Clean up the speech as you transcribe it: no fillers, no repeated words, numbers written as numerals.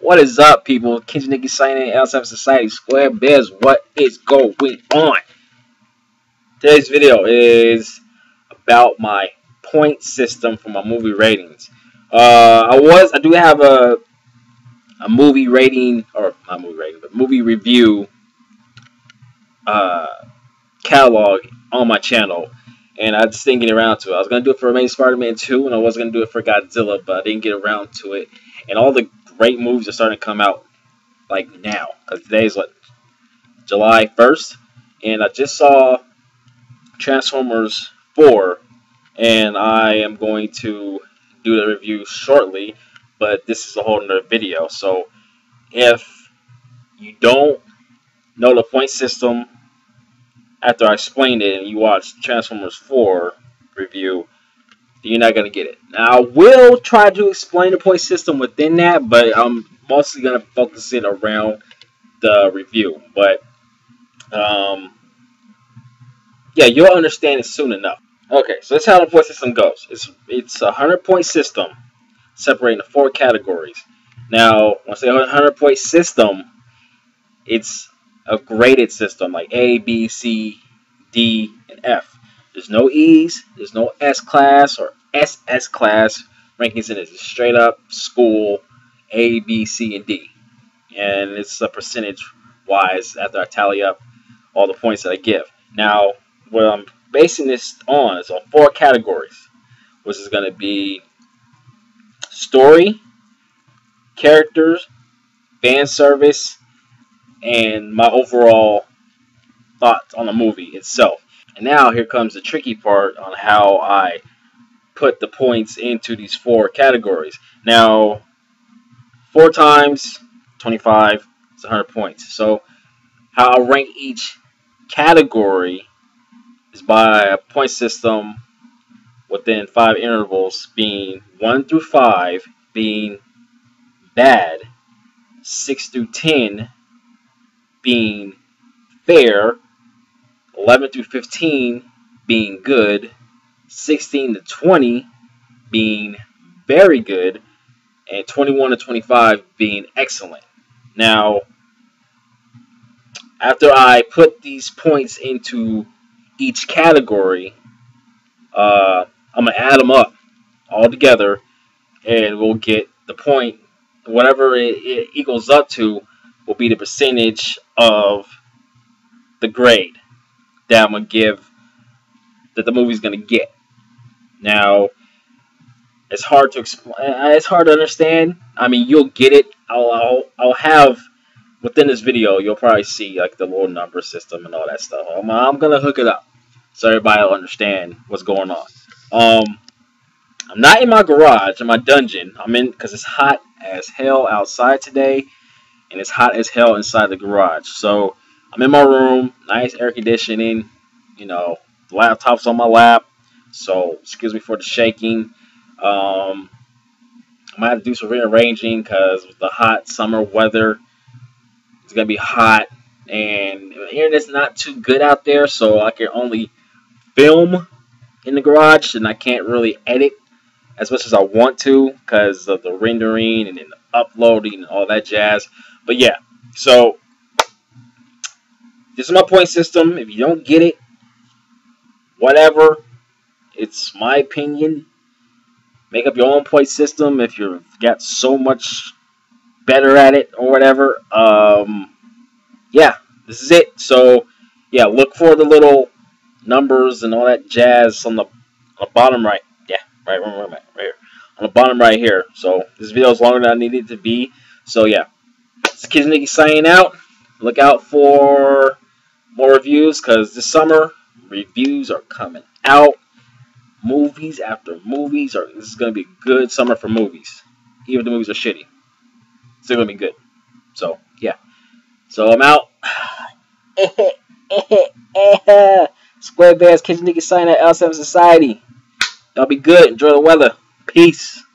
What is up, people? Kenji Nikki signing in L7 Society Square Bears. What is going on? Today's video is about my point system for my movie ratings. I do have a movie rating, or not movie rating, but movie review catalog on my channel, and I just didn't get around to it. I was gonna do it for Amazing Spider-Man 2, and I was gonna do it for Godzilla, but I didn't get around to it. And all the great movies are starting to come out like now, because today's what, July 1st, and I just saw Transformers 4, and I am going to do the review shortly, but this is a whole nother video. So if you don't know the point system after I explained it and you watch Transformers 4 review, you're not going to get it. Now, I will try to explain the point system within that, but I'm mostly going to focus it around the review. But, yeah, you'll understand it soon enough. Okay, so that's how the point system goes. It's a 100-point system separating the 4 categories. Now, when I say 100-point system, it's a graded system, like A, B, C, D, and F. There's no E's, there's no S class or SS class rankings in it. It's straight up school A, B, C, and D. And it's a percentage wise after I tally up all the points that I give. Now, what I'm basing this on is on 4 categories, which is going to be story, characters, fan service, and my overall thoughts on the movie itself. And now here comes the tricky part on how I put the points into these 4 categories. Now, 4 times 25 is 100 points. So how I rank each category is by a point system within 5 intervals, being 1 through 5 being bad, 6 through 10 being fair, 11 through 15 being good, 16 to 20 being very good, and 21 to 25 being excellent. Now, after I put these points into each category, I'm going to add them up all together, and we'll get the point. Whatever it equals up to will be the percentage of the grade that I'm going to give, that the movie's going to get. Now, it's hard to explain. It's hard to understand. I mean, you'll get it. I'll have, within this video, you'll probably see like the little number system and all that stuff. I'm going to hook it up so everybody will understand what's going on. I'm not in my garage, in my dungeon. I'm in, because it's hot as hell outside today, and it's hot as hell inside the garage. So I'm in my room, nice air conditioning, you know, the laptop's on my lap, so excuse me for the shaking. I might have to do some rearranging because with the hot summer weather, it's going to be hot, and the internet's not too good out there, so I can only film in the garage, and I can't really edit as much as I want to because of the rendering and then the uploading and all that jazz. But yeah, so this is my point system. If you don't get it, whatever. It's my opinion. Make up your own point system if you've got so much better at it or whatever. Yeah, this is it. So yeah, look for the little numbers and all that jazz on the bottom right. Yeah, right here. On the bottom right here. So this video is longer than I needed it to be. So yeah, it's Kenji Nikki signing out. Look out for more reviews, because this summer reviews are coming out. Movies after movies. This is going to be a good summer for movies. Even if the movies are shitty, still going to be good. So yeah. So I'm out. Square Bears, Kenji Nikki signing at L7 Society. Y'all be good. Enjoy the weather. Peace.